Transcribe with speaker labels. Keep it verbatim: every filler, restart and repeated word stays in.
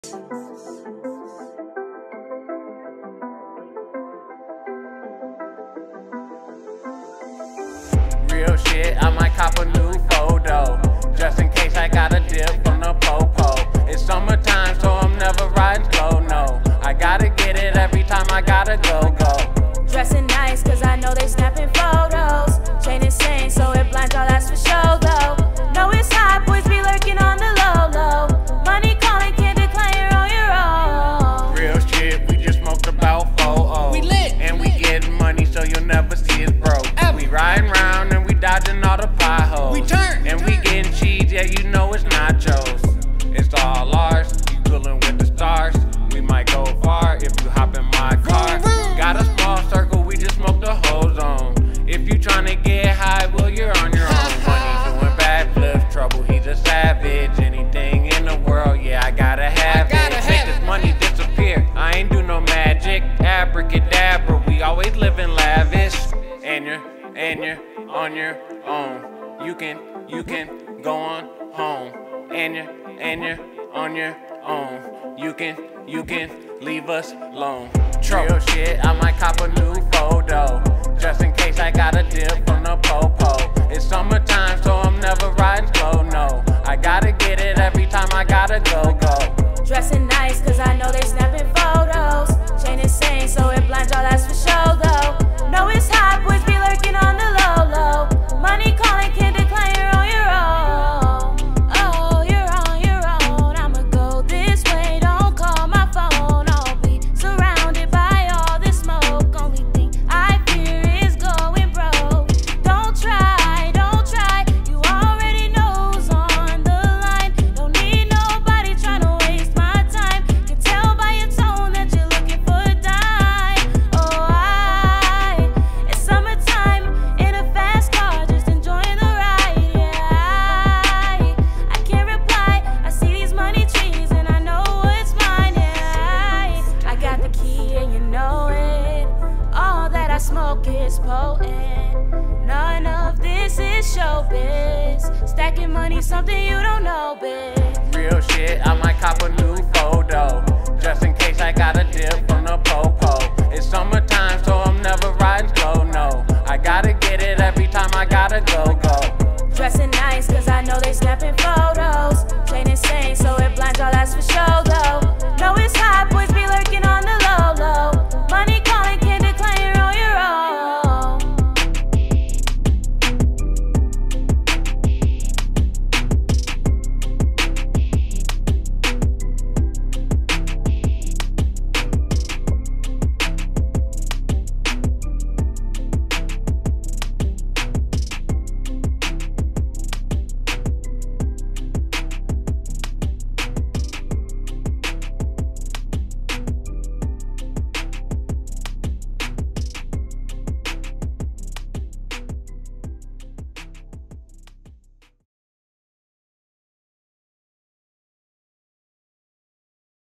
Speaker 1: Real shit, I might cop a new photo, just in case I got a dip from the po-po. It's summertime, so I'm never riding slow, no. I gotta get it every time I gotta go, go.
Speaker 2: Dressing nice, cause I know they snapping photos. Chain insane, so it blinds all, that's for show, though. Know it's hot, boys be lurking on the low, low. Money calling, can't decline, you're on your own.
Speaker 1: Real shit, we just smoked about four oh.
Speaker 3: We lit,
Speaker 1: and we getting money, so you'll never see us broke.
Speaker 3: Ever.
Speaker 1: We riding round and we dodging all the potholes.
Speaker 3: We turn,
Speaker 1: and
Speaker 3: turn.
Speaker 1: we getting cheese, yeah, you know it's nachos. It's all ours, you coolin' with the stars. We might go far if you hop in my car. Got a small circle, we just smoke the whole zone. If you tryna get high, well, you're on your own. Money doing bad flips, trouble, he's a savage. Anything in the world, yeah, I gotta have
Speaker 3: I gotta
Speaker 1: it.
Speaker 3: have
Speaker 1: Make
Speaker 3: it.
Speaker 1: this money disappear, I ain't do no magic. Abracadabra, we always living lavish. And you're, and you're on your own. You can, you can go on home. And you're, and you're on your own. You can, you can leave us alone. Real shit, I might cop a new photo, just in case I got a dip from the po-po. It's summertime, so I'm never riding slow, no. I gotta get it every time I gotta go, go.
Speaker 2: Dressing nice, cause I know they snapping photos. Chain insane, so it blinds all, that's for show, though. Know it's hot, boys be lurking on the low, low. Money calling, can't decline, you're on your own. Oh, you're on your own. I'ma go this way, don't call my phone. I'll be surrounded by all this smoke. Only thing I fear is going broke. Don't try, don't try. You already know's on the line. Don't need nobody trying to waste my time. Can tell by your tone that you're looking for a dime. Oh, I, it's summertime in a fast car, just enjoying the ride. Yeah, I, I can't reply. I see these money trees and I know what's mine. Yeah, I, I got the key and you know it. All that I smoke is potent. None of this is showbiz. Stacking money, something you don't know, bitch.
Speaker 1: Real shit, I might cop a new